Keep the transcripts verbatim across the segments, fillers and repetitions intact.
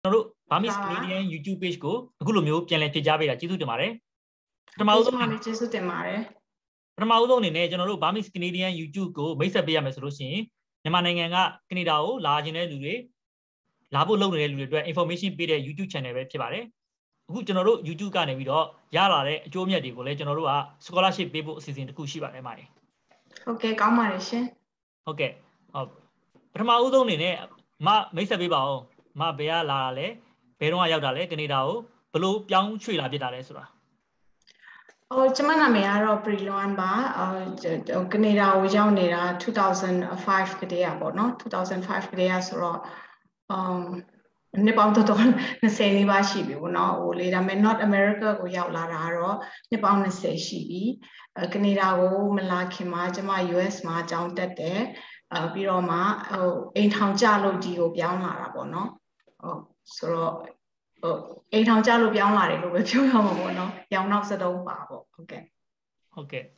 Bamis Canadian YouTube page ko Gulumio Pian Jabe Chitu Mare. Ramaudo Jesu de Mare. Ramaudo in general Bamis Canadian YouTube go Mesa Biamas Rosin, Namananga Canadao, large in Elure, Labo Low information be a YouTube channel Pibare. Good general YouTube can video Yara, Jomia de Gole General scholarship people season to Kushiba am I. Okay, come on. Okay. Ramaudo in Ma Mesa Bibao, Ma Bea Lale, Peron Ayadale, Canadao, Blue Young Tree Labidalesra. Oh, Chamana Mayaro Priloamba, Canada, Jaunera, two thousand five Kadea, but not two thousand five Kadea, so um Nippon Nasani Bashi, no, or later, not America or Yaulara, Nippon Nasashi, Canada, Malakima, Jama, U S Ma, down that there, Biroma, oh, eight hundred Jalo Dio Bianara, no, oh, so. Eight hundred Jalo Bianari, with you, no, young knocks at all. Okay. Okay.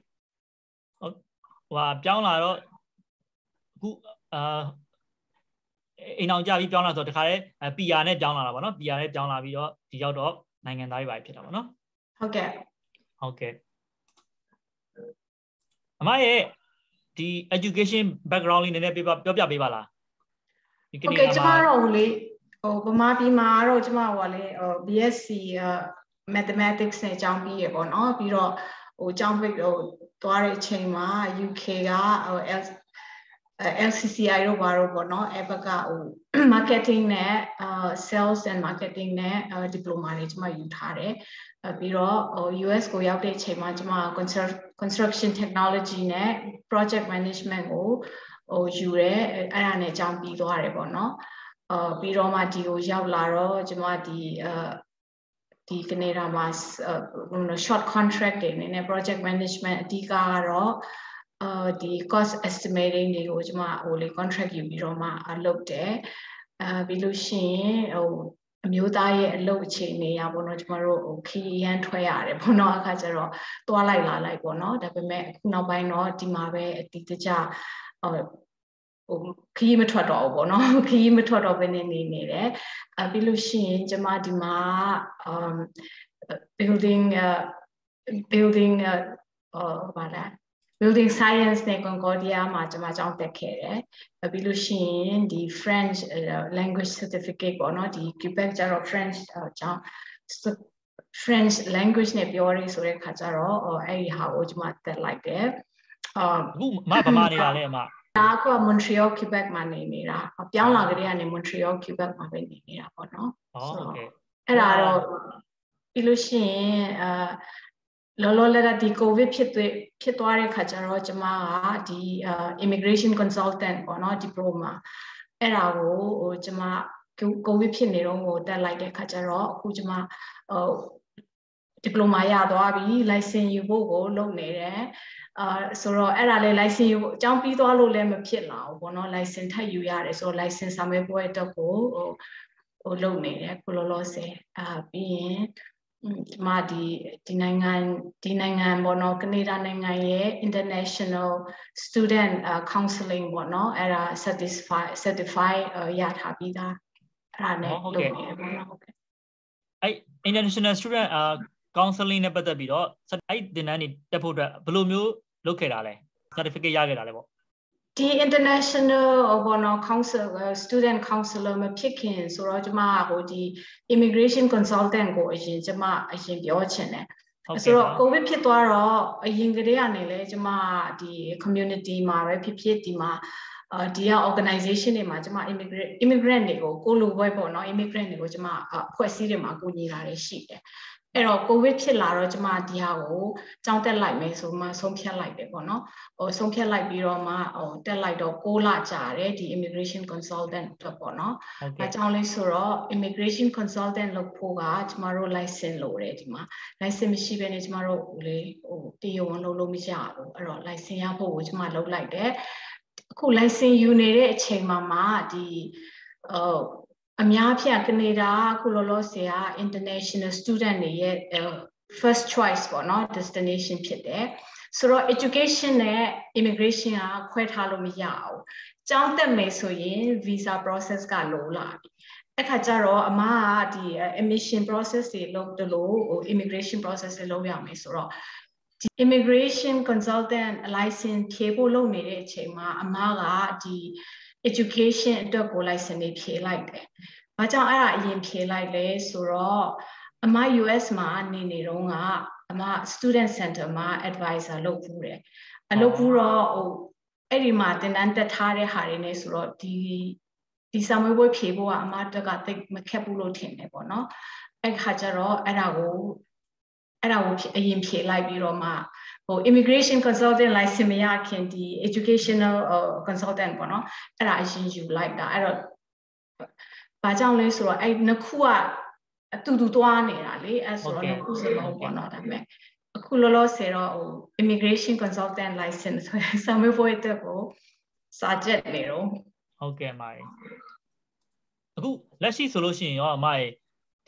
Well, Bianaro, who uh, in our Javi Biana to the Hare, a Piane down Lavano, Piane down Lavio, the outdoor, nine and I write it. Okay. Okay. Am I the education background in the Bibla Bibala? Okay, tomorrow only. Oh, Bamabi Maro, Jamawale, or B S c uh, mathematics and Jambi or no, Biro, or Jambi or Tuare Chema, U K or L C C I or Baro, or no, Ebaga or marketing net, uh, sales and marketing net, uh, diploma, my Utare, Biro or U S go out Chema, Jama, construction technology net, project management or or Jure, and a Jambi or no. Uh, Biroma Dio Yaularo, Jamadi, uh, the Canada Mas, uh, short contract in a project management, Digaro, uh, the cost estimating the Ojama only contract you Biroma are looked at, uh, Bilushin, or Mutai, low chain, Abonojmaro, Ki and Toyare, Bono Kajaro, Tualaila like Bono, that we met no by no, Dimare, Titaja, or Key method of no key method of an enemy, a Bilushin, Jamadima, um, building, uh, building, uh, uh, building science, Neconcordia, Majama Tekere, a Bilushin, the French uh, language certificate or not, the Quebec of French, uh, French language Nepiori, or Kajaro, or a house like that. Um, Montreal, Quebec, my name, a Piana and Montreal, Quebec, my name, no? Okay. And I illusion, uh, Lolola, the COVID Pitwari Kacharo, Jama, the immigration consultant or not diploma. And I will, Jama, go with Pinero, or that like a Kacharo, Kujama, diploma, Yadoabi, license you go, long there. Uh, so era license you jump it all lem pit now, one license you yard, so license some boy to go or or low name, Colose, uh, being Madi, Dinangan, Dinangan, Bono, Canada, International Student uh, Counseling, Bono, era satisfy, certify, uh, yard habida. Okay. I international student uh counseling about the bidot, so I didn't put a blue located certificate. The international Bono council uh, student counselor me picking so Rajma or the immigration consultant go in Jama in the ocean. So go with Pitwaro, a Yingrian, Jama, the community, ma, Pipiti ma, uh, the organization in Majama immigrant immigrant go, go look no immigrant go Jama, Quasirima, Gunira sheet. Ero COVID Pilaro Jama Diao, down the light me so my something like the bono, or something like Biroma, or the light of Gola Jare, the immigration consultant to bono. But only Suro, immigration consultant look poga, tomorrow license low redima, license Michigan is Maro Ule, or Dio no Lomija, or license Yapo, which might look like that. Cool license you need a chain mama, the uh. Amyapia Canada, Kulolosia, international student, yet first choice for not destination pit there. So education, immigration are quite halomiyao. Jump the mesoyin visa process ga lola. အခါကျတော့အမကဒီ admission process တွေလုပ်တယ်လို့ immigration process တွေလုပ်ရမယ်ဆိုတော့ immigration consultant license ဖြေဖို့လုပ်နေတဲ့အချိန်မှာအမကဒီ education အတွက်ကို license တွေဖြေလိုက်တယ်။ဘာကြောင့်အဲ့ဒါအရင်ဖြေလိုက်လဲဆိုတော့အမ U S မှာနေနေတော့ကအမ student center မှာ advisor လုပ်ဖူးတယ်။အလုပ်ဖူးတော့ဟိုအဲ့ဒီမှာသင်တန်းတက်ထားတဲ့ဟာတွေနဲ့ဆိုတော့ဒီဒီစာမေးပွဲဖြေဖို့ကအမတက်ကတိတ်မခက်ဘူးလို့ထင်တယ်ပေါ့နော်။အဲ့ခါကျတော့အဲ့ဒါကိုအဲ့ဒါကိုအရင်ဖြေလိုက်ပြီးတော့မှဟို immigration consultant license မရခင်ဒီ educational consultant ပေါ့နော်အဲ့ဒါအရင်ယူလိုက်တာအဲ့တော့ဘာကြောင့်လဲဆိုတော့အဲ့နှစ်ခုကအတူတူသွားနေတာလေအဲ့ဆိုတော့နှစ်ခုစလုံးပေါ့နော်ဒါပေမဲ့အခုလောလောဆယ်တော့ဟို immigration consultant license ဆိုတဲ့စာမေးပွဲအတွက်ကိုစာကြက်နေတော့ဟုတ်ကဲ့မိုင်အခုလက်ရှိဆိုလို့ရှိရင်ရောအမရဲ့ဒီ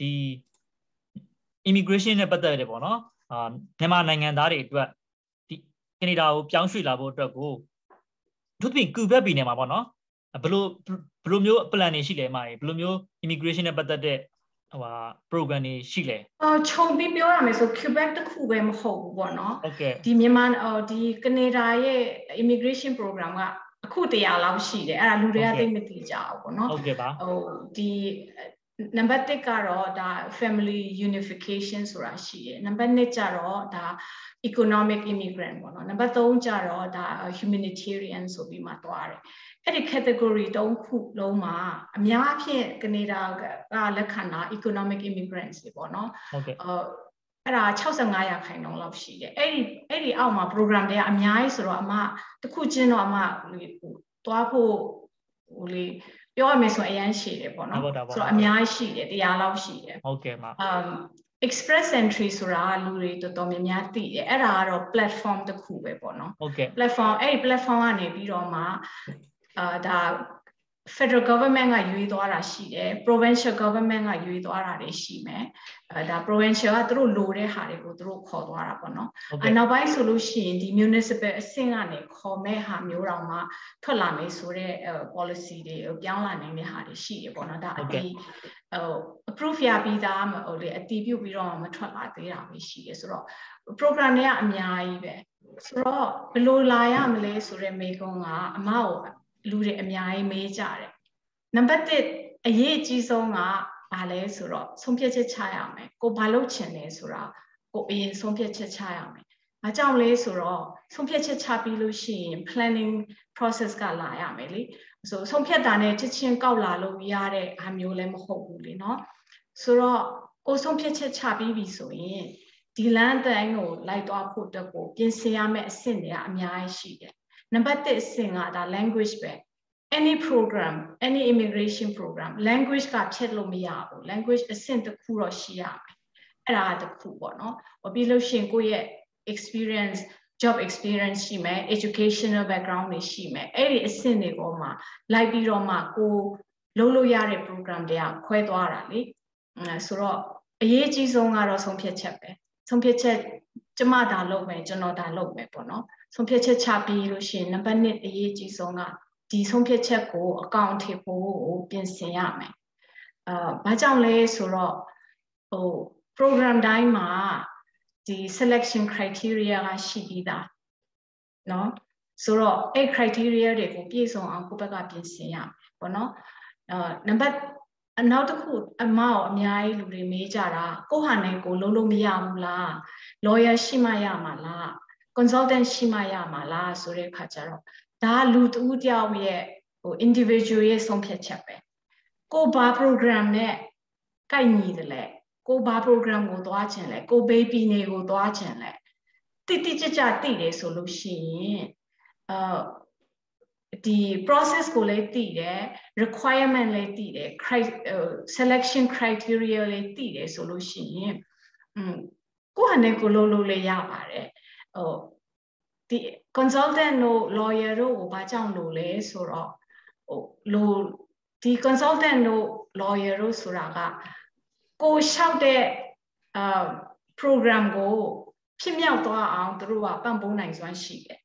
immigration နဲ့ပတ်သက်တယ်ပေါ့နော်အာမြန်မာနိုင်ငံသားတွေအတွက်ဒီကနေဒါကိုပြောင်းရွှေ့လာဖို့အတွက်ကိုသူပြင်ကူဘက်ပြည်နယ်မှာပေါ့နော်ဘယ်လိုဘယ်လိုမျိုး plan တွေရှိလဲအမရဲ့ဘယ်လိုမျိုး immigration နဲ့ပတ်သက်တဲ့ဟိုဟာ program တွေရှိလဲအော်ခြုံပြီးပြောရမယ်ဆို Quebec တခုပဲမဟုတ်ဘူးပေါ့နော်ဒီမြန်မာဒီကနေဒါရဲ့ immigration program ကအခုတရားလောက်ရှိတယ်အဲ့ဒါလူတွေကသိမသိကြဘူးပေါ့နော်ဟုတ်ကဲ့ပါဟိုဒီနံပါတ်တစ်ကတော့ဒါ family unification ဆိုတာရှိတယ်နံပါတ်နှစ်ကျတော့ဒါ economic immigrant ပေါ့နော်နံပါတ်သုံးကျတော့ဒါ humanitarian ဆိုပြီးမှသွားတယ်အဲ့ဒီ category သုံးခုလုံးမှာအများအဖြစ်ကနေဒါကလက်ခံတာ economic immigrants တွေပေါ့နော်ဟုတ်ကဲ့အဲ့ဒါ၆၅ရာခိုင်နှုန်းလောက်ရှိတယ်အဲ့ဒီအဲ့ဒီအောက်မှာ program တွေကအများကြီးဆိုတော့အမတစ်ခုချင်းတော့အမသွားဖို့ဟိုလေပြောရမယ်ဆိုအရန်ရှိတယ်ပေါ့နော်ဆိုတော့အများကြီးရှိတယ်တရားလောက်ရှိတယ်ဟုတ်ကဲ့ပါ um express entry ဆိုတာလူတွေတော်တော်များများသိတယ်အဲ့ဒါကတော့ platform တစ်ခုပဲပေါ့နော်ဟုတ်ကဲ့ platform အဲ့ဒီ platform ကနေပြီးတော့မှအာဒါ federal government ကရွေးသွားတာရှိတယ် provincial government ကရွေးသွားတာတွေရှိမယ်အဲဒါ provincial ကသူတို့လိုတဲ့ဟာတွေကိုသူတို့ခေါ်သွားတာပေါ့နော်အနောက်ပိုင်းဆိုလို့ရှိရင်ဒီ municipal အဆင့်ကနေခေါ်မဲ့ဟာမျိုးတောင်မှထွက်လာမယ်ဆိုတော့ policy တွေပြောင်းလာနိုင်တဲ့ဟာတွေရှိတယ်ပေါ့နော်ဒါအတီးဟို approve ရပြီးသားဟိုလေအတီးပြုတ်ပြီးတော့မထွက်လာသေးတာပဲရှိတယ်ဆိုတော့ program တွေကအများကြီးပဲဆိုတော့ဘယ်လိုလာရမလဲဆိုတဲ့မေးခွန်းကအမကိုလူတွေအများကြီးမေးကြတယ်နံပါတ်တစ်အရေးအကြီးဆုံးကဘာလဲဆိုတော့ဆုံးဖြတ်ချက်ချရမယ်ကိုဘာလုပ်ချင်လဲဆိုတာကိုအရင်ဆုံးဖြတ်ချက်ချရမယ်ဘာကြောင့်လဲဆိုတော့ဆုံးဖြတ်ချက်ချပြီးလို့ရှိရင် planning process ကလာရမယ်လေဆိုဆုံးဖြတ်တာနဲ့ချက်ချင်းကောက်လာလို့ရတဲ့အားမျိုးလည်းမဟုတ်ဘူးလေเนาะဆိုတော့ကိုဆုံးဖြတ်ချက်ချပြီးပြီဆိုရင်ဒီလမ်းတိုင်းကိုလိုက်သွားဖို့အတွက်ကိုပြင်ဆင်ရမယ့်အဆင့်တွေကအများကြီးရှိတယ်နံပါတ်တစ်အဆင့်ကဒါ language ပဲ any program any immigration program language ကဖြတ်လို့မရဘူး language အဆင့်တစ်ခုတော့ရှိရမယ်အဲ့ဒါတစ်ခုပေါ့နော်ပြီးလို့ရှိရင်ကိုယ့်ရဲ့ experience job experience ရှိမယ် educational background တွေရှိမယ်အဲ့ဒီအဆင့်တွေပေါ်မှာလိုက်ပြီးတော့မှကိုလုပ်လို့ရတဲ့ program တွေကခွဲသွားတာလေဆိုတော့အရေးကြီးဆုံးကတော့ဆုံးဖြတ်ချက်ပဲဆုံးဖြတ်ချက်ကျမဒါလုပ်မယ်ကျွန်တော်ဒါလုပ်မယ်ပေါ့နော်ဆုံးဖြတ်ချက်ချပြီးလို့ရှိရင်နံပါတ်နှစ်အရေးကြီးဆုံးကဒီဆုံးဖြတ်ချက်ကိုအကောင့်ထည့်ဖို့ပြင်ဆင်ရမယ်အာဘာကြောင့်လဲဆိုတော့ဟို program တိုင်းမှာဒီ selection criteria ကရှိပြီးသားเนาะဆိုတော့အဲ့ criteria တွေကိုပြည့်စုံအောင်ကိုယ့်ဘက်ကပြင်ဆင်ရမယ်ပေါ့နော်အာနံပါတ်အနောက်တစ်ခုအမအောင်အများကြီးလူတွေမေးကြတာကိုဟာနဲ့ကိုလုံးလုံးမရဘူးလား lawyer ရှိမှရမှာလား consultant ရှိမှရမှာလားဆိုတဲ့အခါကျတော့ဒါလူတဦးတယောက်ရဲ့ဟို individual ရဲ့ဆုံးဖြတ်ချက်ပဲကိုဘာ program နဲ့ကိုက်ညီတယ်လေကိုဘာ program ကိုသွားခြင်းလဲကို baby နေကိုသွားခြင်းလဲတိတိကျကျသိတယ်ဆိုလို့ရှိရင်အာဒီ process ကိုလည်းသိတယ် requirement လည်းသိတယ် selection criteria လည်းသိတယ်ဆိုလို့ရှိရင်อืมကိုဟာနဲ့ကိုလုံးလုံးလေးရပါတယ်ဟိုဒီ consultant တို့ lawyer တို့ကိုဘာကြောင့်လို့လဲဆိုတော့ဟိုလို့ဒီ consultant တို့ lawyer တို့ဆိုတာကကိုလျှောက်တဲ့အာ program ကိုဖြစ်မြောက်သွားအောင်သူတို့ကပံ့ပိုးနိုင်စွမ်းရှိတယ်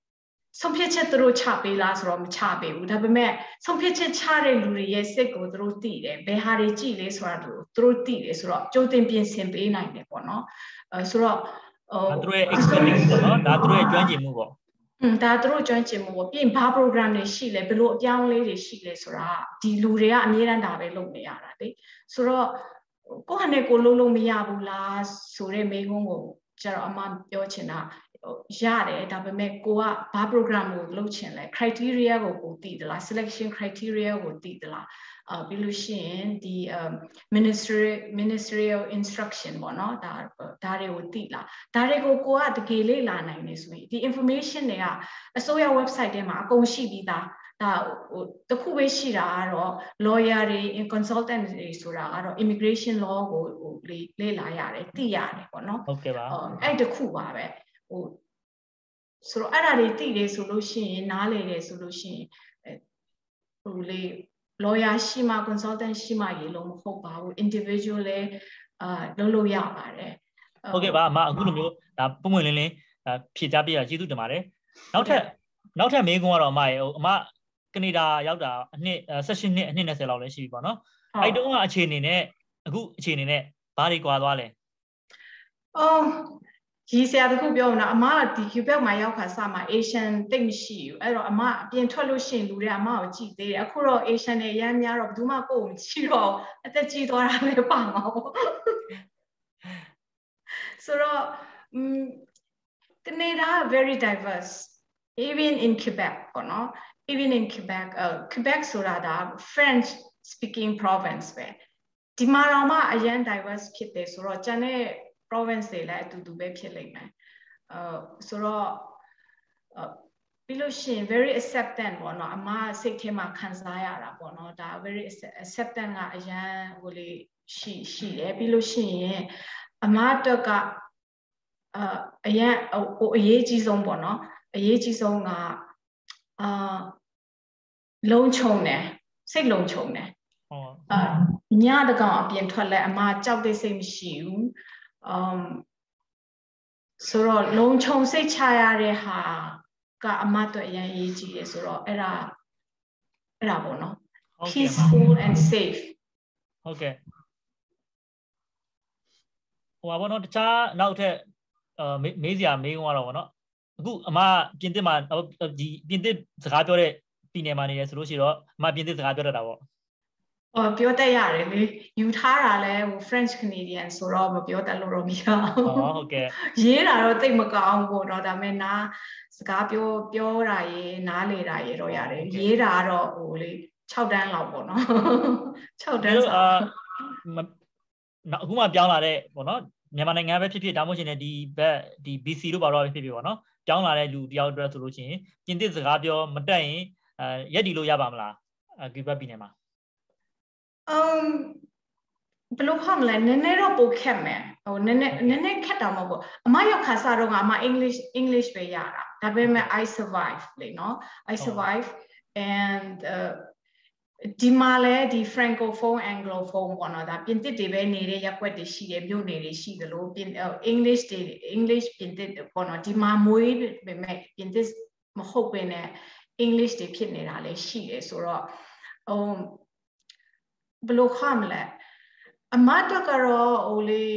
ဆုံးဖြတ်ချက်သူတို့ချပေးလားဆိုတော့မချပေးဘူးဒါပေမဲ့ဆုံးဖြတ်ချက်ချတဲ့လူတွေရဲ့စိတ်ကိုသူတို့သိတယ်ဘယ်ဟာတွေကြည့်လဲဆိုတာသူတို့သိတယ်ဆိုတော့ကြိုတင်ပြင်ဆင်ပေးနိုင်တယ်ပေါ့နော်အဲဆိုတော့ဟိုသူတို့ရဲ့ expertise ပေါ့နော်ဒါသူတို့ရဲ့ကျွမ်းကျင်မှုပေါ့อืมဒါသူတို့ကျွမ်းကျင်မှုပေါ့ပြင်ဘာ program တွေရှိလဲဘယ်လိုအပြောင်းအလဲတွေရှိလဲဆိုတာဒီလူတွေကအမြဲတမ်းဒါပဲလုပ်နေရတာလေဆိုတော့ကိုယ့်ဟာနဲ့ကိုယ်လုံးလုံးမရဘူးလားဆိုတဲ့မိကုန်းကိုကျတော့အမှပြောချင်တာရတယ်ဒါပေမဲ့ကိုကဘာ program ကိုလုပ်ချင်လဲ criteria ကိုကိုသိသလား selection criteria ကိုသိသလားအာပြီးလို့ရှိရင်ဒီ ministry ministerial instruction ပေါ့နော်ဒါဒါတွေကိုသိလားဒါတွေကိုကိုကတကယ်လေ့လာနိုင်နေဆိုရင်ဒီ information တွေကအစိုးရ website ထဲမှာအကုန်ရှိပြီးသားဒါဟိုတခုပဲရှိတာကတော့ lawyer တွေ consultant တွေဆိုတာကတော့ immigration law ကိုဟိုလေ့လာရတယ်သိရတယ်ပေါ့နော်ဟုတ်ကဲ့ပါအဲ့တခုပါပဲဟိုဆိုတော့အဲ့ဒါတွေသိတယ်ဆိုလို့ရှိရင်နားလည်တယ်ဆိုလို့ရှိရင်ဟိုလေ lawyer ရှိမှ consultant ရှိမှရေလုံးမဟုတ်ပါဘူး individual လည်းအာလုပ်လို့ရပါတယ်ဟုတ်ကဲ့ပါအမအခုလိုမျိုးဒါပုံမှန်လင်းလင်းဖြည့်ချပြရကျေးဇူးတင်ပါတယ်နောက်ထပ်နောက်ထပ်မေးခွန်းကတော့အမရေဟိုအမကနေဒါရောက်တာအနှစ်၁၈နှစ်အနှစ်၂၀လောက်လည်းရှိပြီပေါ့နော်အဲ့တုန်းကအခြေအနေနဲ့အခုအခြေအနေနဲ့ဘာတွေကွာသွားလဲအော်ကြီးစရာတခုပြောမလားအမကဒီ Quebec မှာရောက်ခါစမှာ Asian တိတ်မရှိဘူးအဲ့တော့အမအပြင်ထွက်လို့ရှိရင်လူတွေအမကိုကြည့်သေးတယ်အခုတော့ Asian တွေရမ်းများတော့ဘယ်သူမှကိုယ်ကိုမကြည့်တော့အသက်ကြီးသွားတာလည်းပါမှာပေါ့ဆိုတော့ Canada very diverse even in Quebec ပေါ့နော် even in Quebec uh, Quebec ဆိုတာဒါ French speaking province ပဲဒီမှာတော့မှအရန် diverse ဖြစ်တယ်ဆိုတော့ကျန်တဲ့ province တွေလည်းအတူတူပဲဖြစ်လိမ့်မယ်အဲဆိုတော့ပြီးလို့ရှိရင် very acceptant ပေါ့နော်အမစိတ်ထဲမှာခံစားရတာပေါ့နော်ဒါ very acceptant ကအရန်ဟိုလေးရှိရှိတယ်ပြီးလို့ရှိရင်အမအတွက်ကအာအရန်ဟိုအရေးကြီးဆုံးပေါ့နော်အရေးကြီးဆုံးကအာလုံခြုံတယ်စိတ်လုံခြုံတယ်ဟုတ်အာညတကောင်အပြင်ထွက်လဲအမကြောက်တဲ့စိတ်မရှိဘူးအမ်ဆိုတော့လုံခြုံစိတ်ချရတဲ့ဟာကအမတို့အရင်ရေးကြည့်ရဆိုတော့အဲ့ဒါအဲ့ဒါပေါ့နော် peaceful and safe ဟုတ်ကဲ့ဟိုပါဘောနော်တခြားနောက်ထပ်အာမေးစရာမေးခွန်းကတော့ဗောနော်အခုအမပြင်သစ်မှာဒီပြင်သစ်စကားပြောတဲ့ပြည်နယ်မှာနေရဆိုလို့ရှိတော့အမပြင်သစ်စကားပြောတတ်တာဗောအော်ပြောတတ်ရတယ်လေယူထားတာလဲဟို French Canadian ဆိုတော့မပြောတတ်လို့တော့မရဘူးอ๋อဟုတ်ကဲ့ရေးတာတော့တိတ်မကောင်းဘူးတော့ဒါပေမဲ့နားစကားပြောပြောတာရေနားလေတာရေတော့ရတယ်ရေးတာတော့ဟိုလေ၆တန်းလောက်ပေါ့နော်၆တန်းစာအခုမှပြောင်းလာတဲ့ပေါ့နော်မြန်မာနိုင်ငံပဲဖြစ်ဖြစ်ဒါမှမဟုတ်ရှင်လည်းဒီဘက်ဒီ B C တို့ဘာလို့ဖြစ်ဖြစ်ပေါ့နော်ပြောင်းလာတဲ့လူတယောက်အတွက်ဆိုလို့ရှိရင်ပြင်သစ်စကားပြောမတတ်ရင်အဲရက်ဒီလို့ရပါမလားဒီဘက်ပြည်နယ်မှာအမ်ဘယ်လိုခေါ်မလဲနည်းနည်းတော့ပိုခက်မယ်ဟိုနည်းနည်းနည်းနည်းခက်တာမဟုတ်ဘူးအမရောက်ခါစားတော့ကအမ English English ပဲရတာဒါပေမဲ့ I survive လေနော် I survive and ဒီမှာလဲဒီ francophone anglophone ပေါ့နော်ဒါပြင်သစ်တွေပဲနေတဲ့ရပ်ကွက်တွေရှိတယ်မြို့နယ်တွေရှိတယ်လို့ပြင် English တွေ English ပြင်သစ်ပေါ့နော်ဒီမှာမွေးပေမဲ့ပြင်သစ်မဟုတ်ပင်နဲ့ English တွေဖြစ်နေတာလည်းရှိတယ်ဆိုတော့ဟိုဘယ်လိုခမလဲအမတော့ကတော့ဟိုလေ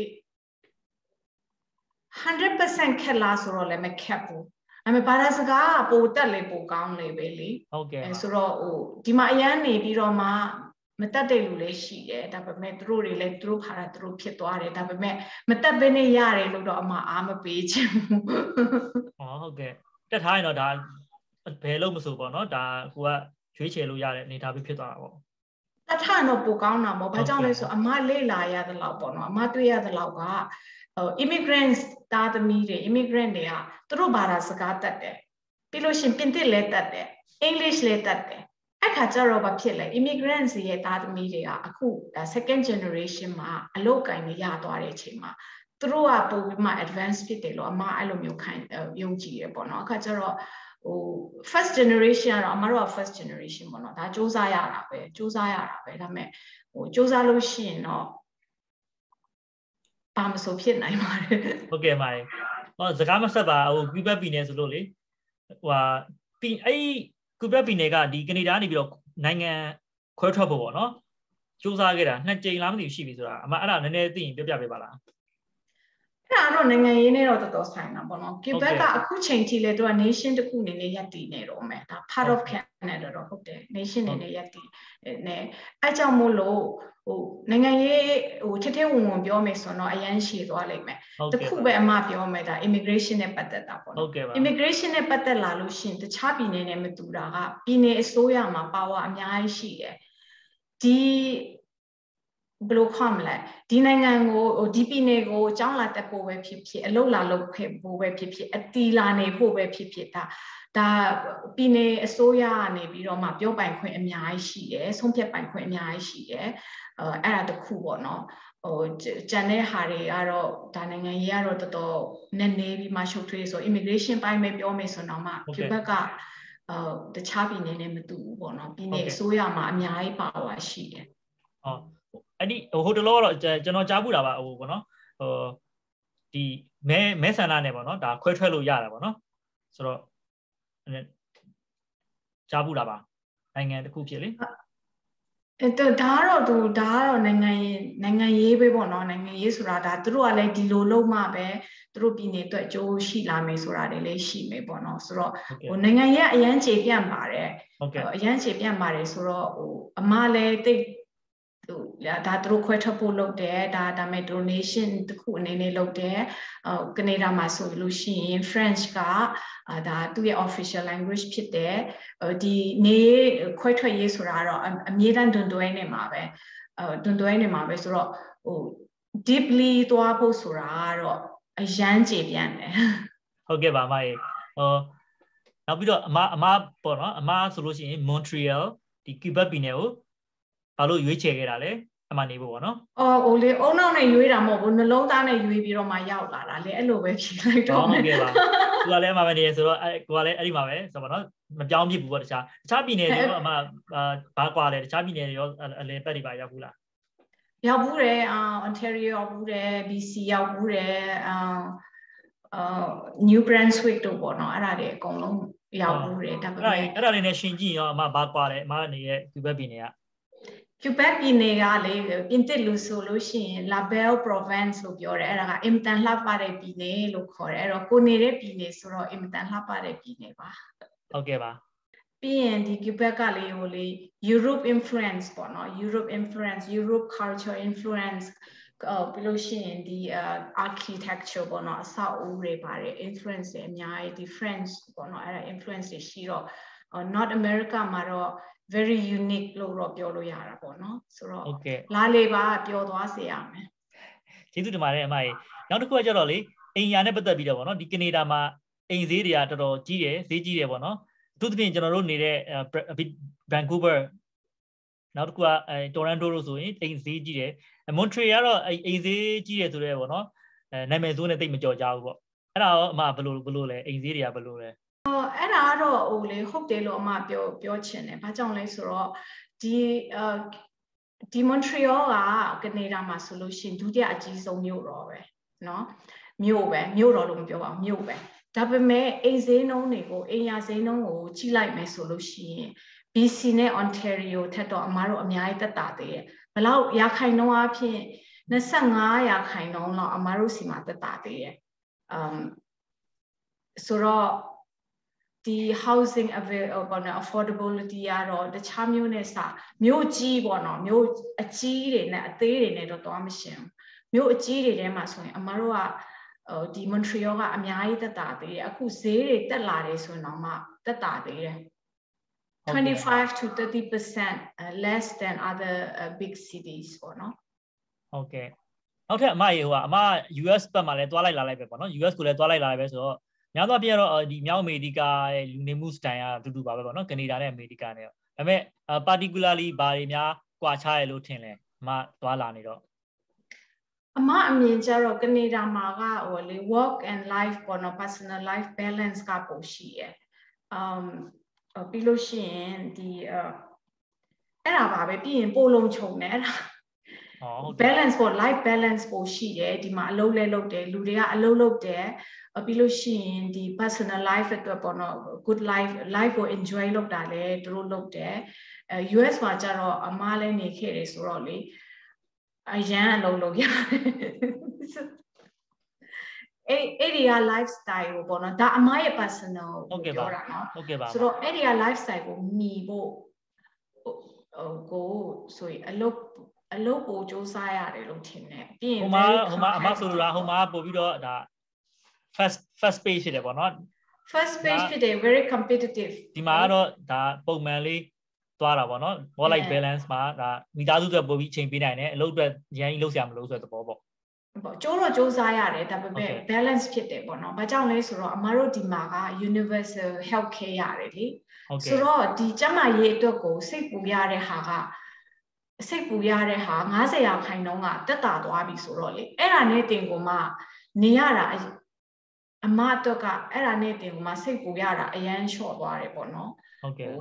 one hundred percent ခက်လားဆိုတော့လည်းမခက်ဘူးဒါပေမဲ့ဘာသာစကားကပိုတက်လေပိုကောင်းလေပဲလေဟုတ်ကဲ့အဲဆိုတော့ဟိုဒီမှာအရန်နေပြီးတော့မှမတက်တဲ့လူလည်းရှိတယ်ဒါပေမဲ့သူတို့တွေလည်းသူတို့ခါတာသူတို့ဖြစ်သွားတယ်ဒါပေမဲ့မတက်ဘဲနဲ့ရတယ်လို့တော့အမအားမပေးချင်ဘူးဟောဟုတ်ကဲ့တက်ထားရင်တော့ဒါဘယ်လို့မဆိုပေါ့နော်ဒါကိုကရွေးချယ်လို့ရတဲ့အနေအထားပဲဖြစ်သွားတာပေါ့တက်ထားတော့ပိုကောင်းတာပေါ့ဘာကြောင့်လဲဆိုအမလေ့လာရသလောက်ပေါ့နော်အမတွေ့ရသလောက်ကဟို immigrants တာသမီးတွေ immigrant တွေကသူတို့ဘာသာစကားတတ်တယ်ပြီးလို့ရှင်ပြင်သစ်လည်းတတ်တယ် English လည်းတတ်တယ်အခါကျတော့ဘာဖြစ်လဲ immigrants ရဲ့တာသမီးတွေကအခု second generation မှာအလုပ်ကိုင်ရသွားတဲ့အချိန်မှာသူတို့ကပိုပြီးမှ advance ဖြစ်တယ်လို့အမအဲ့လိုမျိုးခံယုံကြည်ရပေါ့နော်အခါကျတော့ဟို first generation ကတော့အမတို့က first generation ပေါ့နော်ဒါစူးစမ်းရတာပဲစူးစမ်းရတာပဲဒါပေမဲ့ဟိုစူးစမ်းလို့ရှိရင်တော့ပါမဆိုဖြစ်နိုင်ပါတယ်ဟုတ်ကဲ့ပါဟောစကားမဆက်ပါဟို Quebec ပြည်နယ်ဆိုလို့လေဟိုဟာပြီးအဲ့ကွေဘက်ပြည်နယ်ကဒီကနေဒါနေပြီးတော့နိုင်ငံခွဲထွက်ဖို့ပေါ့နော်စူးစမ်းခဲ့တာနှစ်ကြိမ်လားမသိဘူးရှိပြီဆိုတာအမအဲ့ဒါနည်းနည်းသိရင်ပြပြပေးပါလားအဲ့ဒါတော့နိုင်ငံရေးနဲ့တော့တော်တော်ဆိုင်တာပေါ့နော်ကွေဘက်ကအခုချိန်ထိလေသူက nation တစ်ခုအနေနဲ့ရပ်တည်နေတော့မယ်ဒါ part of Canada တော့ဟုတ်တယ် nation အနေနဲ့ရပ်တည်နေအဲ့ကြောင့်မို့လို့ဟိုနိုင်ငံရေးဟိုထထဝင်ဝင်ပြောမယ်ဆိုတော့အရန်ရှည်သွားလိမ့်မယ်တခုပဲအမပြောမယ်ဒါ immigration နဲ့ပတ်သက်တာပေါ့နော် immigration နဲ့ပတ်သက်လာလို့ရှိရင်တခြားပြည်နယ်နဲ့မတူတာကပြည်နယ်အစိုးရမှာ power အများကြီးရှိတယ်ဒီဘယ်လိုခေါ်မလဲဒီနိုင်ငံကိုဒီပြည်နယ်ကိုအကြောင်းလာတက်ဖို့ပဲဖြစ်ဖြစ်အလုပ်လာလုပ်ဖို့ပဲဖြစ်ဖြစ်အတီလာနေဖို့ပဲဖြစ်ဖြစ်ဒါဒါပြည်နယ်အစိုးရကနေပြီးတော့မှပြောပိုင်ခွင့်အများကြီးရှိတယ်ဆုံးဖြတ်ပိုင်ခွင့်အများကြီးရှိတယ်အဲအဲ့ဒါတခုပေါ့နော်ဟိုကျန်တဲ့ဟာတွေကတော့ဒါနိုင်ငံရေးကတော့တော်တော်နည်းနည်းပြီးမှရှုပ်ထွေးဆို immigration ပိုင်းပဲပြောမယ်ဆိုတော့မှဒီဘက်ကအဲတခြားပြည်နယ်နဲ့မတူဘူးပေါ့နော်ပြည်နယ်အစိုးရမှာအများကြီးပါဝါရှိတယ်ဟုတ်အဲ့ဒီဟိုတလောတော့ကျွန်တော်ကြားဘူးတာပါဟိုပေါ့နော်ဟိုဒီမဲမဲဆန္ဒနဲ့ပေါ့နော်ဒါခွဲထွက်လို့ရတယ်ပေါ့နော်ဆိုတော့ကြားဘူးတာပါနိုင်ငံတစ်ခုဖြစ်လေအဲ့တော့ဒါကတော့သူဒါကတော့နိုင်ငံရေးနိုင်ငံရေးပဲပေါ့နော်နိုင်ငံရေးဆိုတာဒါသူတို့ကလည်းဒီလိုလုံးမှပဲသူတို့ပြည်နယ်အတွက်အကျိုးရှိလာမယ်ဆိုတာတွေလည်းရှိမယ်ပေါ့နော်ဆိုတော့ဟိုနိုင်ငံရေးအရန်ခြေပြန့်ပါတယ်အရန်ခြေပြန့်ပါတယ်ဆိုတော့ဟိုအမလည်းတိတ်ဟိုဒါသူတို့ခွဲထွက်ဖို့လုပ်တယ်ဒါဒါမဲ့ donation တခုအနေနဲ့လုပ်တယ်ဟိုကနေဒါမှာဆိုလို့ရှိရင် French ကဒါသူ့ရဲ့ official language ဖြစ်တယ်ဒီနေခွဲထွက်ရေးဆိုတာတော့အမြဲတမ်းတွင်တွဲနေမှာပဲအဲတွင်တွဲနေမှာပဲဆိုတော့ဟို deeply သွားဖို့ဆိုတာကတော့အရန်ကြေပြန့်တယ်ဟုတ်ကဲ့ပါအမရေဟိုနောက်ပြီးတော့အမအမပေါ့နော်အမဆိုလို့ရှိရင် Montreal ဒီ Quebec ပြည်နယ်ကိုဘာလို့ရွေးချယ်ခဲ့တာလဲအမှနေဖို့ပေါ့နော်အော်ဟိုလေအုံနောက်နဲ့ရွေးတာမဟုတ်ဘူးနှလုံးသားနဲ့ရွေးပြီးတော့မှရောက်လာတာလေအဲ့လိုပဲဖြေလိုက်တော့ဟုတ်ကဲ့ပါသူကလည်းအမှပဲနေဆိုတော့အဲကိုကလည်းအဲ့ဒီမှာပဲဆိုတော့နော်မပြောင်းဖြစ်ဘူးပေါ့တခြားတခြားပြည်နယ်တွေရောအမှဘာကွာလဲတခြားပြည်နယ်တွေရောအလယ်ပတ်တွေပါရောက်ဘူးလားရောက်ဘူးတယ်အာ Ontario ရောက်ဘူးတယ် B C ရောက်ဘူးတယ်အာအာ New Brunswick တို့ပေါ့နော်အဲ့ဒါတွေအကုန်လုံးရောက်ဘူးတယ်ဒါပေမဲ့အဲ့ဒါလေးနဲ့ရှင်ကြည့်ရောအမှဘာကွာလဲအမနေတဲ့ Quebec ပြည်နယ်က Quebec ပြည်နယ်ကလေပြင်သစ်လူဆိုလို့ရှိရင် La Belle Province လို့ပြောတယ်အဲ့ဒါကအင်တန်လှပတဲ့ပြည်နယ်လို့ခေါ်တယ်အဲ့တော့ကိုနေတဲ့ပြည်နယ်ဆိုတော့အင်တန်လှပတဲ့ပြည်နယ်ပါဟုတ်ကဲ့ပါပြီးရင်ဒီ Quebec ကလေဟိုလေ Europe influence ပေါ့နော် Europe influence Europe culture influence အော်ပြီးလို့ရှိရင်ဒီ architecture ပေါ့နော်အဆောက်အဦတွေပါတယ် influence တွေအများကြီးဒီ French ပေါ့နော်အဲ့ဒါ influence တွေရှိတော့ North America မှာတော့ very unique လို့တော့ပြောလို့ရတာပေါ့နော်ဆိုတော့လာလေပါပြောသွားစေရမယ်ကျေးဇူးတင်ပါတယ်အမကြီးနောက်တစ်ခုကကြတော့လေအိမ်ယာနဲ့ပတ်သက်ပြီးတော့ပေါ့နော်ဒီကနေဒါမှာအိမ်ဈေးတွေကတော်တော်ကြီးတယ်ဈေးကြီးတယ်ပေါ့နော်အထူးသဖြင့်ကျွန်တော်တို့နေတဲ့ Vancouver နောက်တစ်ခုကအဲ Toronto လို့ဆိုရင်အိမ်ဈေးကြီးတယ် Montreal ကတော့အိမ်ဈေးကြီးတယ်ဆိုတော့ပေါ့နော်အဲနာမည်ဆိုးနဲ့တိတ်မကြော်ကြဘူးပေါ့အဲ့ဒါရောအမဘယ်လိုဘယ်လိုလဲအိမ်ဈေးတွေကဘယ်လိုလဲအော်အဲ့ဒါကတော့ဟိုလေဟုတ်တယ်လို့အမပြောပြောချင်တယ်ဘာကြောင့်လဲဆိုတော့ဒီအာဒီ Montreal ကကနေဒါမှာဆိုလို့ရှိရင်ဒုတိယအကြီးဆုံးမြို့တော်ပဲเนาะမြို့ပဲမြို့တော်လို့မပြောပါဘူးမြို့ပဲဒါပေမဲ့အိမ်ဈေးနှုန်းတွေကိုအိမ်ယာဈေးနှုန်းကိုကြီးလိုက်မယ်ဆိုလို့ရှိရင် B C နဲ့ Ontario ထက်တော့အမားတို့အများကြီးတက်တာသေးတယ်ဘလောက်ရာခိုင်နှုန်းအဖြစ်25ရာခိုင်နှုန်းလောက်အမားတို့စီမှာတက်တာသေးတယ်အမ်ဆိုတော့ဒီ housing available ပေါ့နော် affordability ကတော့တခြားမျိုးနဲ့စမျိုးကြီးပေါ့နော်မျိုးအကြီးတွေနဲ့အသေးတွေနဲ့တော့သွားမရှင်မျိုးအကြီးတွေထဲမှာဆိုရင်အမတို့ကဟိုဒီ Montreal ကအများကြီးတက်တာသေးတယ်အခုဈေးတွေတက်လာတယ်ဆိုရင်တော့မှတက်တာသေးတယ်twenty-five to thirty percent less than other uh, big cities ပေါ့နော်ဟုတ်ကဲ့နောက်ထပ်အမရေဟိုကအမ U S ဘက်မှာလည်းတွားလိုက်လာလိုက်ပဲပေါ့နော် U S ကိုလည်းတွားလိုက်လာလိုက်ပဲဆိုတော့များသောအားဖြင့်တော့ဒီမြောက်အမေရိကရဲ့လူနေမှုစတိုင်ကအတူတူပါပဲပေါ့နော်ကနေဒါနဲ့အမေရိကနဲ့ဒါပေမဲ့ particularly ဘာတွေများကွာခြားရလို့ထင်လဲအမတွားလာနေတော့အမအမြင်ကျတော့ကနေဒါမှာကဟိုလေ work and life ပေါ့နော် personal life balance ကပိုရှိရယ် um ပြီးလို့ရှိရင်ဒီအဲ့ဒါပါပဲပြီးရင်ပိုလုံးခြုံတယ်အဲ့ဒါ balance for life balance ပိုရှိတယ်ဒီမှာအလုပ်လဲလုပ်တယ်လူတွေကအလုပ်လုပ်တယ်ပြီးလို့ရှိရင်ဒီ personal life အတွက်ပေါ့နော် good life life ကို enjoy လုပ်တာလဲသူတို့လုပ်တယ်အဲ U S မှာကျတော့အမားလဲနေခဲ့တယ်ဆိုတော့လေအရန်အလုပ်လုပ်ရတယ်အဲ့အဲ့ဒီက lifestyle ကိုပေါ့နော်ဒါအမားရဲ့ personal ကိုပြောတာနော်ဟုတ်ကဲ့ပါဆိုတော့အဲ့ဒီက lifestyle ကိုမီဖို့ဟိုကိုဆိုရင်အလုပ်အလုပ်ပိုစူးစမ်းရတယ်လို့ထင်တယ်ပြီးရင်ဟိုမှာဟိုမှာအမဆိုလိုတာဟိုမှာပို့ပြီးတော့ဒါ first first page ဖြစ်တယ်ပေါ့နော် first page ဖြစ်တယ် very competitive ဒီမှာကတော့ဒါပုံမှန်လေးသွားတာပေါ့နော် work life balance မှာဒါမိသားစုတွေပို့ပြီးချိန်ပေးနိုင်တယ်အလုပ်အတွက်ရန်ကြီးလုပ်စရာမလိုဆိုတဲ့သဘောပေါ့ပေါ့ကျိုးတော့စူးစမ်းရတယ်ဒါပေမဲ့ balance ဖြစ်တယ်ပေါ့နော်ဘာကြောင့်လဲဆိုတော့အမတို့ဒီမှာက universal health care ရတယ်လေဆိုတော့ဒီကျန်းမာရေးအတွက်ကိုစိတ်ပူရတဲ့ဟာကစိတ်ပူရတဲ့ဟာ၅၀ရာခိုင်နှုန်းကတက်တာသွားပြီဆိုတော့လေအဲ့ဒါနဲ့တင်ကိုမှနေရတာအမအတွက်ကအဲ့ဒါနဲ့တင်ကိုမှစိတ်ပူရတာအရန်လျှော့သွားတယ်ပေါ့နော်ဟုတ်ကဲ့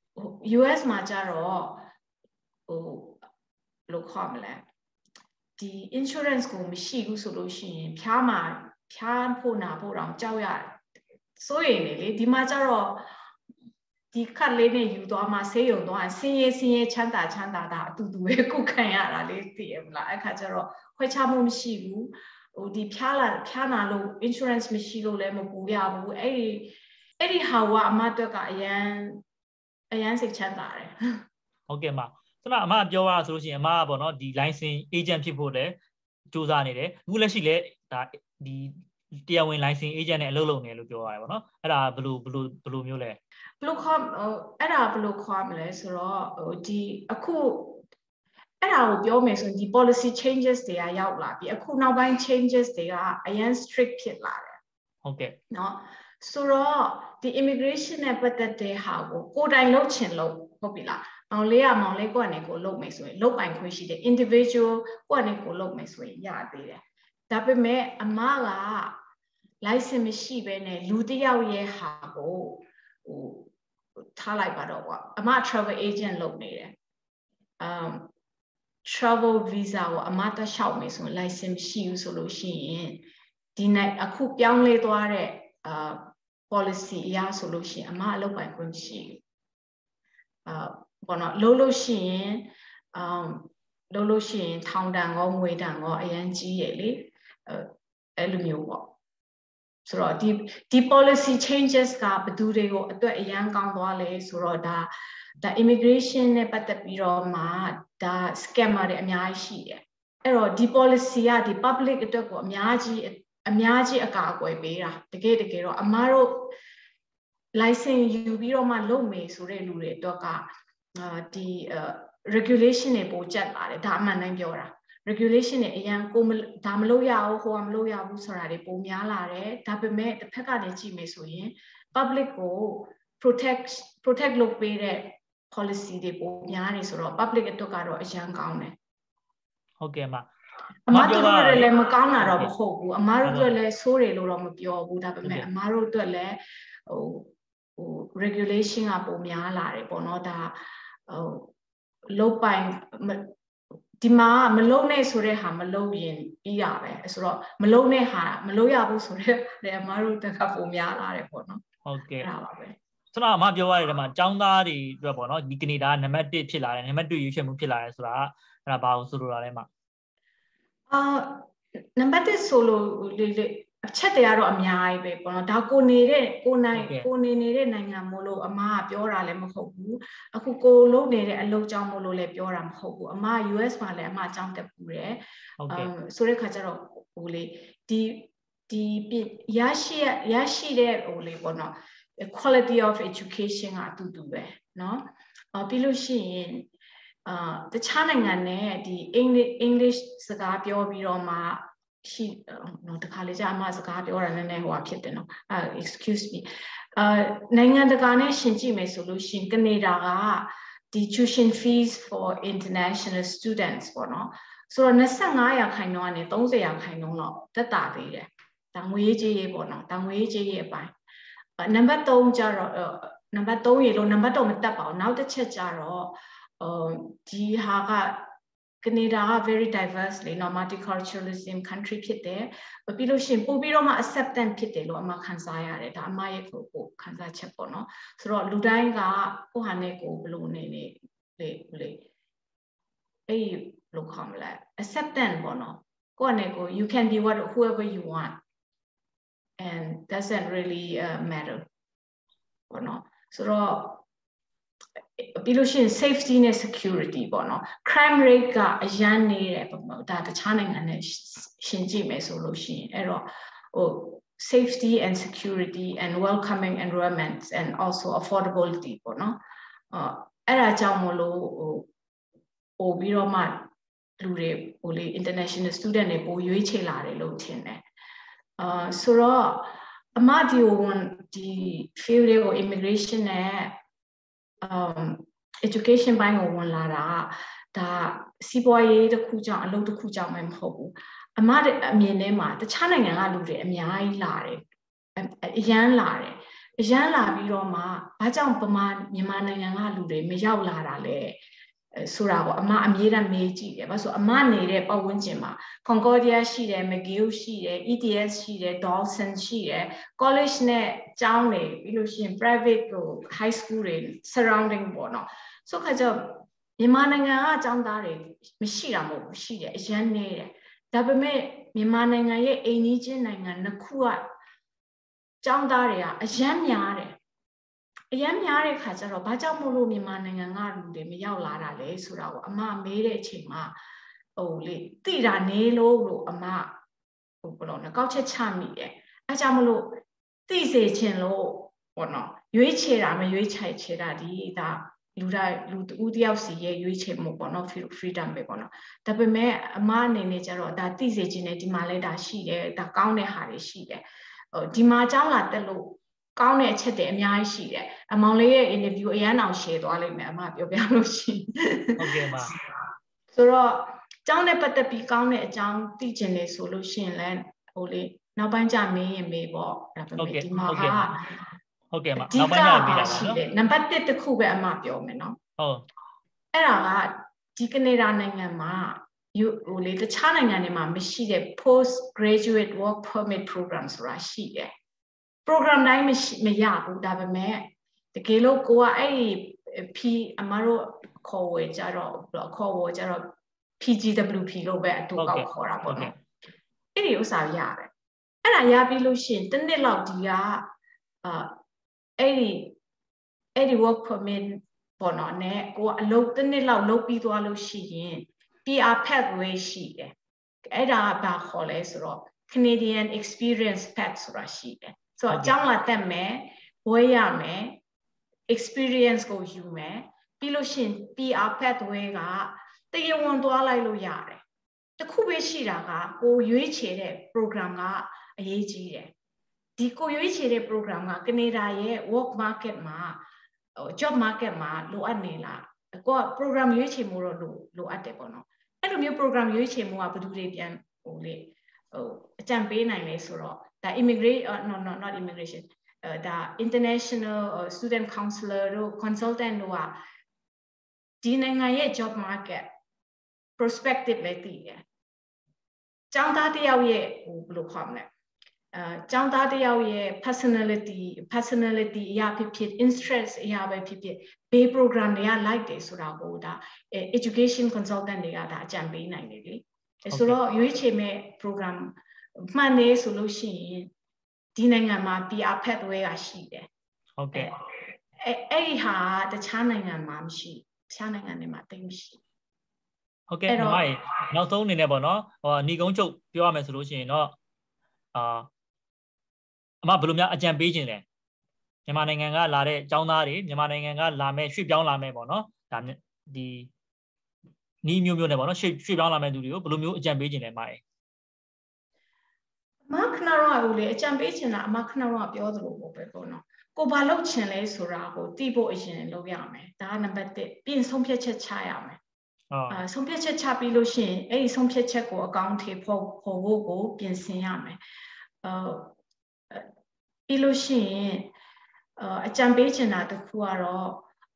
U S မှာကျတော့ဟိုဘယ်လိုခေါ်မလဲဒီ insurance ကိုမရှိဘူးဆိုလို့ရှိရင်ဖြားမှာဖြားဖို့နာဖို့တောင်ကြောက်ရတယ်ဆိုရင်လေဒီမှာကျတော့ဒီခက်လေးနဲ့ယူသွားမှဆေးရုံသွားဆင်းရဲဆင်းရဲချမ်းသာချမ်းသာတာအတူတူပဲကုခံရတာလေးသိရမလားအဲ့ခါကျတော့ခွဲခြားမှုမရှိဘူးဟိုဒီဖြားလာဖြားနာလို့ insurance မရှိလို့လည်းမပူရဘူးအဲ့ဒီအဲ့ဒီဟာကအမအတွက်ကအရန်အရန်စိတ်ချမ်းသာတယ်ဟုတ်ကဲ့ပါဆိုတော့အမပြောရဆိုလို့ရှိရင်အမကပေါ့နော်ဒီ license agent ဖြစ်ဖို့လည်းစူးစမ်းနေတယ်အခုလက်ရှိလည်းဒါဒီတရားဝင် license agent နဲ့အလုပ်လုပ်နေလို့ပြောရတယ်ပေါ့နော်အဲ့ဒါဘယ်လိုဘယ်လိုဘယ်လိုမျိုးလဲဘယ်လိုခေါ်အဲ့ဒါဘယ်လိုခေါ်မလဲဆိုတော့ဟိုဒီအခုအဲ့ဒါကိုပြောမယ်ဆိုရင်ဒီ policy changes တွေကရောက်လာပြီအခုနောက်ပိုင်း changes တွေကအရန် strict ဖြစ်လာတယ်ဟုတ်ကဲ့เนาะဆိုတော့ဒီ immigration နဲ့ပတ်သက်တဲ့ဟာကိုကိုယ်တိုင်လုပ်ချင်လို့ဟုတ်ပြီလားမောင်လေးကမောင်လေးကိုယ့်အနေကိုလုပ်မယ်ဆိုရင်လုပ်ပိုင်ခွင့်ရှိတယ် individual ကိုယ့်အနေကိုလုပ်မယ်ဆိုရင်ရသေးတယ်ဒါပေမဲ့အမက license မရှိဘဲနဲ့လူတစ်ယောက်ရဲ့ဟာကိုဟိုထားလိုက်ပါတော့ကွာအမ travel agent လုပ်နေတယ် um travel visa ကိုအမတက်လျှောက်မယ်ဆိုရင် license မရှိဘူးဆိုလို့ရှိရင်ဒီနိုင်အခုပြောင်းလဲသွားတဲ့အာ policy အရဆိုလို့ရှိရင်အမအလုပ်ပိုင်ခွင့်မရှိဘူးအာဘောနော်လုံးလို့ရှိရင် um လုံးလို့ရှိရင်ထောင်ဒဏ်ရောငွေဒဏ်ရောအရင်ကြီးရလေအဲ့လိုမျိုးပေါ့ဆိုတော့ဒီဒီ policy changes ကဘယ်သူတွေကိုအတွက်အရန်ကောင်းသွားလဲဆိုတော့ဒါဒါ immigration နဲ့ပတ်သက်ပြီးတော့မှဒါ scammer တွေအများကြီးရှိတယ်အဲ့တော့ဒီ policy ကဒီ public အတွက်ကိုအများကြီးအများကြီးအကာအကွယ်ပေးတာတကယ်တကယ်တော့အမားတို့ license ယူပြီးတော့မှလုပ်မယ်ဆိုတဲ့လူတွေအတွက်ကအာဒီ regulation တွေပိုကျက်လာတယ်ဒါအမှန်တိုင်းပြောတာ regulation တွေအရန်ကိုဒါမလုပ်ရဘူးဟိုကမလုပ်ရဘူးဆိုတာတွေပိုများလာတယ်ဒါပေမဲ့တစ်ဖက်ကနေကြည့်မယ်ဆိုရင် public ကို protect protect လုပ်ပေးတဲ့ policy တွေပိုများနေဆိုတော့ public အတွက်ကတော့အရန်ကောင်းတယ်ဟုတ်ကဲ့ပါအမတို့လည်းမကောင်းတာတော့မဟုတ်ဘူးအမတို့အတွက်လည်းဆိုးတယ်လို့တော့မပြောဘူးဒါပေမဲ့အမတို့အတွက်လည်းဟိုဟို regulation ကပိုများလာတယ်ပေါ့နော်ဒါဟိုလုပ်ပိုင်ဒီမှာမလုံးနဲ့ဆိုတဲ့ဟာမလုံးရင်ပြီးရပဲဆိုတော့မလုံးနဲ့ဟာမလုံးရဘူးဆိုတော့လည်းအမတို့တက်ကပိုများလာတယ်ပေါ့နော်ဟုတ်ကဲ့အဲ့ဒါပါပဲဆိုတော့အမပြောရတဲ့မှာចောင်းသားတွေအတွက်ပေါ့နော်ဒီကနေဒါနံပါတ်တစ်ဖြစ်လာတယ်နံပါတ်twoရွေးချယ်မှုဖြစ်လာတယ်ဆိုတာအဲ့ဒါဘာလို့ဆိုလိုတာလဲမှာအာနံပါတ်တစ်ဆိုလို့လေလေအချက်တွေကတော့အများကြီးပဲပေါ့နော်ဒါကိုနေတဲ့ကိုနိုင်ကိုနေနေတဲ့နိုင်ငံမို့လို့အမကပြောတာလည်းမဟုတ်ဘူးအခုကိုလုပ်နေတဲ့အလုပ်ကြောင့်မို့လို့လည်းပြောတာမဟုတ်ဘူးအမ U S မှာလည်းအမအကြောင်းတက်ပူတယ်ဟုတ်ကဲ့ဆိုတဲ့ခါကျတော့ဟိုလေဒီဒီရရှိရရှိတဲ့ဟိုလေပေါ့နော် quality of education ကအတူတူပဲเนาะပြီးလို့ရှိရင်အာတခြားနိုင်ငံနဲ့ဒီ English English စကားပြောပြီးတော့မှရှိတော့တခါလေကြာအမစကားပြောတာနည်းနည်းဟိုဖြစ်တယ်နော်အဲ excuse me အာနိုင်ငံတကာနဲ့ရှင်ကြည့်မယ်ဆိုလို့ရှိရင်ကနေဒါကဒီ tuition fees for international students ပေါ့နော်ဆိုတော့twenty-fiveရာခိုင်နှုန်းကနေthirtyရာခိုင်နှုန်းတော့တက်တာသေးတယ်ဒါငွေကြေးရေးပေါ့နော်ဒါငွေကြေးရေးအပိုင်းနံပါတ်threeကျတော့နံပါတ်threeရေလို့နံပါတ်တော့မတက်ပါဘူးနောက်တစ်ချက်ကျတော့ဒီဟာက Canada very diversely, no multiculturalism country ဖြစ်တယ်ပြီးလို့ရှိရင်ပို့ပြီးတော့မှ acceptance ဖြစ်တယ်လို့အမခံစားရတယ်ဒါအမရဲ့ကိုကိုခံစားချက်ပေါ့နော်ဆိုတော့လူတိုင်းကကိုဟာနဲ့ကိုဘယ်လိုနေနေလေလေအေးဘယ်လိုခေါ်မလဲ acceptance ပေါ့နော်ကိုဟာနဲ့ကို you can be what whoever you want and doesn't really uh, matter ပေါ့နော်ဆိုတော့ပြီးလို့ရှိရင် safety နဲ့ security ပေါ့နော် crime rate ကအရန်နေတယ်ပေါ့နော်ဒါတခြားနိုင်ငံနဲ့ရှင်ကြည့်မယ်ဆိုလို့ရှိရင်အဲ့တော့ဟို safety and security and welcoming environments and also affordability ပေါ့နော်အဲ့ဒါကြောင့်မလို့ဟိုပို့ပြီးတော့မှလူတွေဟိုလေ international student တွေပို့ရွေးချယ်လာတယ်လို့ထင်တယ်အာဆိုတော့အမဒီဝန်ဒီ field ကို immigration နဲ့ um education ဘိုင်းကိုဝင်လာတာဒါစီးပွားရေးတစ်ခုကြောင့်အလုပ်တစ်ခုကြောင့်မှမဟုတ်ဘူးအမအမြင်ထဲမှာတခြားနိုင်ငံကလူတွေအများကြီးလာတယ်အရန်လာတယ်အရန်လာပြီးတော့မှဘာကြောင့်ပမာမြန်မာနိုင်ငံကလူတွေမရောက်လာတာလဲဆိုတာကိုအမအမြဲတမ်းမေးကြည့်တယ်ဘာလို့ဆိုအမနေတဲ့ပတ်ဝန်းကျင်မှာ Concordia ရှိတယ် McGill ရှိတယ် E T S ရှိတယ် Dawson ရှိတယ် college နဲ့ကျောင်းတွေပြီးလို့ရှိရင် private ကို high school တွေ surrounding ပေါ့နော်ဆိုခါကျမြန်မာနိုင်ငံကကျောင်းသားတွေမရှိတာမဟုတ်ဘူးရှိတယ်အရန်နေတယ်ဒါပေမဲ့မြန်မာနိုင်ငံရဲ့အိမ်ကြီးချင်းနိုင်ငံနှစ်ခုကကျောင်းသားတွေကအရန်များတယ်အရန်များတဲ့ခါကျတော့ဘာကြောင့်မို့လို့မြန်မာနိုင်ငံကလူတွေမရောက်လာတာလဲဆိုတာကိုအမမေးတဲ့အချိန်မှာဟိုလေသိတာနေလို့လို့အမဟိုဘယ်လိုလဲကောက်ချက်ချမိတယ်အဲကြောင့်မလို့သိစေချင်လို့ပေါ့နော်ရွေးချယ်တာမရွေးချယ်ချယ်တာဒီဒါလူတိုင်းလူဦးတယောက်စီရဲ့ရွေးချယ်မှုပေါ့နော် freedom ပဲပေါ့နော်ဒါပေမဲ့အမအနေနဲ့ကျတော့ဒါသိစေချင်တယ်ဒီမှာလဲဒါရှိတယ်ဒါကောင်းတဲ့ဟာတွေရှိတယ်ဟိုဒီမှာအကြောင်းလာတက်လို့ကောင်းတဲ့အချက်တွေအများကြီးရှိတယ်အမောင်လေးရဲ့ interview အရန်အောင် share သွားလိမ့်မယ်အမပြောပြလို့ရှိရင်ဟုတ်ကဲ့ပါဆိုတော့အကြောင်းနဲ့ပတ်သက်ပြီးကောင်းတဲ့အကြောင်းသိချင်တယ်ဆိုလို့ရှိရင်လည်းဟိုလေနောက်ပိုင်းကျမေးရင်မေးပေါ့ဒါပေမဲ့ဒီမှာကဟုတ်ကဲ့ပါနောက်ပိုင်းကျမေးတာပါနော်နံပါတ်တစ်တစ်ခုပဲအမပြောမယ်နော်ဟုတ်အဲ့ဒါကဒီကနေဒါနိုင်ငံမှာဟိုလေတခြားနိုင်ငံတွေမှာမရှိတဲ့ post graduate work permit program ဆိုတာရှိတယ်program တိုင်းမရဘူးဒါပေမဲ့တကယ်လို့ကိုကအဲ့ဒီ P အမတို့ခေါ်ဝယ်ကြတော့ခေါ်ဝယ်ကြတော့ P G W P လို့ပဲအတူကောက်ခေါ်တာပေါ့နော်အဲ့ဒီဥစ္စာရတယ်အဲ့ဒါရပြီးလို့ရှိရင်တစ်နှစ်လောက်ဒီကအာအဲ့ဒီအဲ့ဒီ work permit ပေါ့နော်နဲ့ကိုကအလုပ်တစ်နှစ်လောက်လုပ်ပြီးသွားလို့ရှိရင် P R pathway ရှိတယ်အဲ့ဒါကဘာခေါ်လဲဆိုတော့ Canadian experience path ဆိုတာရှိတယ်ဆိုတော့အကြောင်းလာတက်မယ်ဘွဲရမယ် experience ကိုယူမယ်ပြီးလို့ရှိရင် P R pathway ကတရားဝင်သွားလိုက်လို့ရတယ်တခုပဲရှိတာကကိုရွေးချယ်တဲ့ program ကအရေးကြီးတယ်ဒီကိုရွေးချယ်တဲ့ program ကကနေဒါရဲ့ work market မှာဟို job market မှာလိုအပ်နေလားကိုက program ရွေးချယ်မှုတော့လိုလိုအပ်တယ်ပေါ့နော်အဲ့လိုမျိုး program ရွေးချယ်မှုကဘယ်သူတွေပြန်ဟိုလေဟိုအကြံပေးနိုင်လဲဆိုတော့ဒါ immigration uh, no no not immigration အဲဒါ international uh, student counselor တို့ consultant တို့ကဒီနိုင်ငံရဲ့ job market perspective လည်းသိတယ်ကျောင်းသားတယောက်ရဲ့ဟိုဘယ်လိုခေါ်မလဲအဲကျောင်းသားတယောက်ရဲ့ personality personality အရာဖြစ်ဖြစ် interest အရာပဲဖြစ်ဖြစ်ဘေး program တွေက like တယ်ဆိုတာကိုဒါ education consultant တွေကဒါအကြံပေးနိုင်တယ်လေဆိုတော့ရွေးချယ်မဲ့ program မှန်နေဆိုလို့ရှိရင်ဒီနိုင်ငံမှာ P R pathway ကရှိတယ်ဟုတ်ကဲ့အဲအဲ့ဒီဟာတခြားနိုင်ငံမှာမရှိတခြားနိုင်ငံတွေမှာတိတ်မရှိဟုတ်ကဲ့ညီမရေနောက်ဆုံးအနေနဲ့ပေါ့နော်ဟိုညီကုန်းချုပ်ပြောရမယ်ဆိုလို့ရှိရင်တော့အာအမဘယ်လိုများအကြံပေးခြင်းလဲမြန်မာနိုင်ငံကလာတဲ့ကျောင်းသားတွေမြန်မာနိုင်ငံကလာမဲ့ရွှေ့ပြောင်းလာမဲ့ပေါ့နော်ဒါဒီနီးမျိုးမျိုးနဲ့ပေါ့နော်ရွှေ့ရွှေ့ပြောင်းလာမဲ့သူတွေကိုဘယ်လိုမျိုးအကြံပေးခြင်းလဲမရေအမခဏတော့ဟိုလေအကြံပေးချင်တာအမခဏတော့ပြောသလိုပေါ့ပဲပေါ့နော်ကိုဘာလုပ်ချင်လဲဆိုတာကိုသိဖို့အရင်လုပ်ရမယ်ဒါကနံပါတ်တစ်ပြင်ဆုံးဖြတ်ချက်ချရမယ်အာဆုံးဖြတ်ချက်ချပြီးလို့ရှိရင်အဲ့ဒီဆုံးဖြတ်ချက်ကိုအကောင့်ထေဖို့ဖို့ဖို့ကိုပြင်ဆင်ရမယ်အာပြီးလို့ရှိရင်အကြံပေးချင်တာတစ်ခုကတော့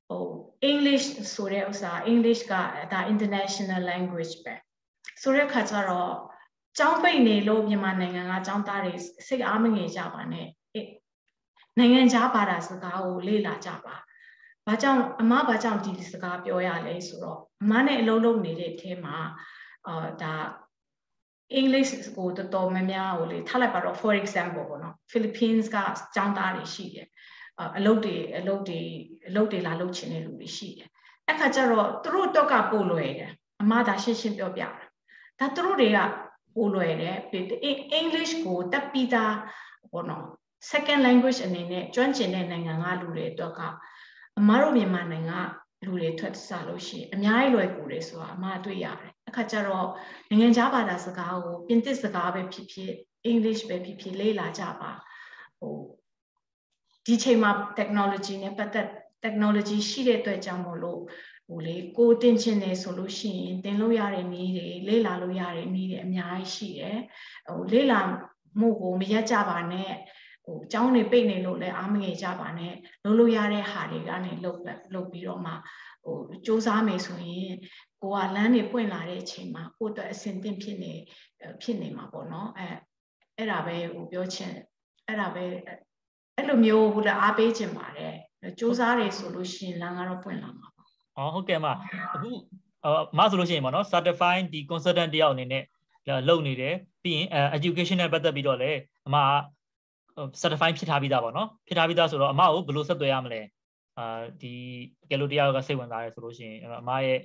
ဟို English ဆိုတဲ့ဥစ္စာ English ကဒါ international language ပဲဆိုတဲ့ခါကျတော့ကျောင်းပိတ်နေလို့မြန်မာနိုင်ငံကကျောင်းသားတွေစိတ်အားမငယ်ကြပါနဲ့နိုင်ငံခြားဘာသာစကားကိုလေ့လာကြပါဘာကြောင့်အမဘာကြောင့်ဒီစကားပြောရလဲဆိုတော့အမနဲ့အလုံးလုံးနေတဲ့အထဲမှာအာဒါ English ကိုတော်တော်များများကိုလေထားလိုက်ပါတော့ for example ပေါ့နော် Philippines ကကျောင်းသားတွေရှိတယ်အလုပ်တွေအလုပ်တွေအလုပ်တွေလာလုပ်ချင်တဲ့လူတွေရှိတယ်အဲ့ခါကျတော့သူတို့တော့ကပို့လွယ်တယ်အမဒါရှင်းရှင်းပြောပြတာဒါသူတို့တွေကပို့လွယ်တယ် English ကိုတက်ပြီးသားပေါ့နော် second language အနေနဲ့ကျွမ်းကျင်တဲ့နိုင်ငံကလူတွေတော့ကအမတို့မြန်မာနိုင်ငံကလူတွေထွက်စားလို့ရှိရင်အများကြီးလွယ်ကူတယ်ဆိုတာအမတွေ့ရတယ်အခါကျတော့နိုင်ငံခြားဘာသာစကားကိုပြင်သစ်စကားပဲဖြစ်ဖြစ် English ပဲဖြစ်ဖြစ်လေ့လာကြပါဟိုဒီချိန်မှာ technology နဲ့ပတ်သက် technology ရှိတဲ့အတွက်ကြောင့်မို့လို့ဟိုလေကိုတင်ချင်တယ်ဆိုလို့ရှိရင်တင်လို့ရတဲ့နည်းတွေလေ့လာလို့ရတဲ့နည်းတွေအများကြီးရှိတယ်ဟိုလေ့လာမှုကိုမရက်ကြပါနဲ့ဟိုကျောင်းတွေပိတ်နေလို့လည်းအားမငယ်ကြပါနဲ့လုပ်လို့ရတဲ့ဟာတွေကနေလုပ်လုပ်ပြီးတော့မှဟိုစူးစမ်းမယ်ဆိုရင်ကိုကလမ်းတွေပွင့်လာတဲ့အချိန်မှာကိုယ့်အတွက်အဆင်သင့်ဖြစ်နေဖြစ်နေမှာပေါ့နော်အဲအဲ့ဒါပဲဟိုပြောချင်အဲ့ဒါပဲအဲ့လိုမျိုးဟိုလည်းအားပေးချင်ပါတယ်စူးစမ်းတယ်ဆိုလို့ရှိရင်လမ်းကတော့ပွင့်လာမှာပါอ๋อဟုတ်ကဲ့မအခုအမဆိုလို့ရှိရင်ပေါ့နော် certified ဒီ consultant တယောက်အနေနဲ့လုပ်နေတယ်ပြီးရင် education နဲ့ပတ်သက်ပြီးတော့လည်းအမက certified ဖြစ်ထားပြီးသားပေါ့နော်ဖြစ်ထားပြီးသားဆိုတော့အမကိုဘယ်လိုဆက်သွယ်ရမလဲအာဒီကဲလို့တရားကစိတ်ဝင်စားရဲဆိုလို့ရှိရင်အမရဲ့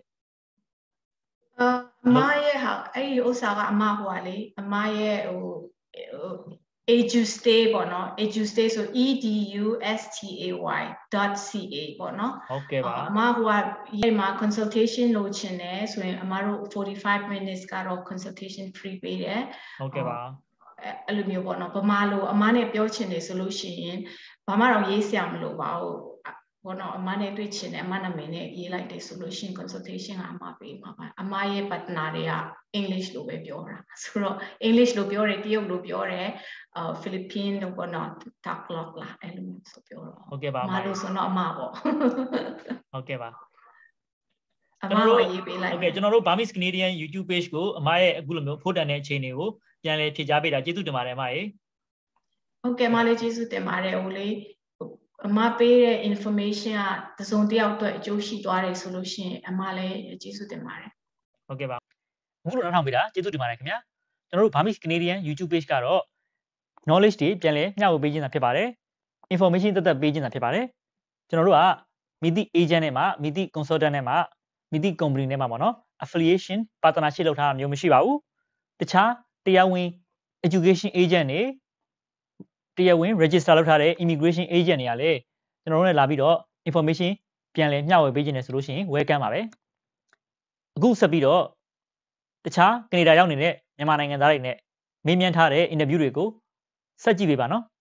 အမရဲ့ဟာအဲ့ဒီဥစ္စာကအမဟိုကလေအမရဲ့ဟို edustay ပေါ့နော် edustay ဆို e d u s t a y .ca ပေါ့နော်ဟုတ်ကဲ့ပါအမဟိုကဒီမှာ consultation လုပ်ချင်တယ်ဆိုရင်အမတို့forty-five minutes ကတော့ consultation free ပေးတယ်ဟုတ်ကဲ့ပါအဲ့လိုမျိုးပေါ့နော်ဗမာလိုအမနဲ့ပြောချင်တယ်ဆိုလို့ရှိရင်ဘာမှတော့ရေးစရာမလိုပါဘူးဘောနော်အမနဲ့တွေ့ချင်တယ်အမနာမည်နဲ့ရေးလိုက်တယ်ဆိုလို့ရှိရင် consultation ကအမပေးမှာပါအမရဲ့ partner တွေက English လိုပဲပြောတာဆိုတော့ English လိုပြောတယ်တရုတ်လိုပြောတယ်အာ Philippine လို့ပေါ့နော် Tagalog လားအဲ့လိုမျိုးဆိုပြောတော့ဟုတ်ကဲ့ပါအမလို့ဆိုတော့အမပေါ့ဟုတ်ကဲ့ပါအမကိုရေးပေးလိုက်ဟုတ်ကဲ့ကျွန်တော်တို့ Burmese Canadian YouTube page ကိုအမရဲ့အခုလိုမျိုးဖို့တန်တဲ့အချိန်တွေကိုပြန်လည်ဖြည့်ချပေးတာကျေးဇူးတင်ပါတယ်အမရေဟုတ်ကဲ့မလေးကျေးဇူးတင်ပါတယ်ဟိုလေးအမပေးတဲ့ information ကတစုံတစ်ယောက်အတွက်အကျိုးရှိသွားတယ်ဆိုလို့ရှိရင်အမလည်းကျေးဇူးတင်ပါတယ်ဟုတ်ကဲ့ပါအခုလိုနားထောင်ပေးတာကျေးဇူးတင်ပါတယ်ခင်ဗျာကျွန်တော်တို့ Burmese Canadian YouTube page ကတော့ knowledge တွေပြန်လည်မျှဝေပေးခြင်းတာဖြစ်ပါတယ် information သက်သက်ပေးခြင်းတာဖြစ်ပါတယ်ကျွန်တော်တို့ကမိသည့် agent နဲ့မှမိသည့် consultant နဲ့မှမိသည့် company နဲ့မှပေါ့နော် affiliation partnership လုပ်ထားတာမျိုးမရှိပါဘူးတခြားတရားဝင် education agent တွေတရားဝင် register လုပ်ထားတဲ့ immigration agent တွေကလည်းကျွန်တော်တို့နဲ့လာပြီးတော့ information ပြန်လည်မျှဝေပေးခြင်းနဲ့ဆိုလို့ရှိရင် welcome ပါပဲအခုဆက်ပြီးတော့တခြားကနေဒါရောက်နေတဲ့မြန်မာနိုင်ငံသားတွေနဲ့မေးမြန်းထားတဲ့ interview တွေကိုဆက်ကြည့်ပေးပါနော်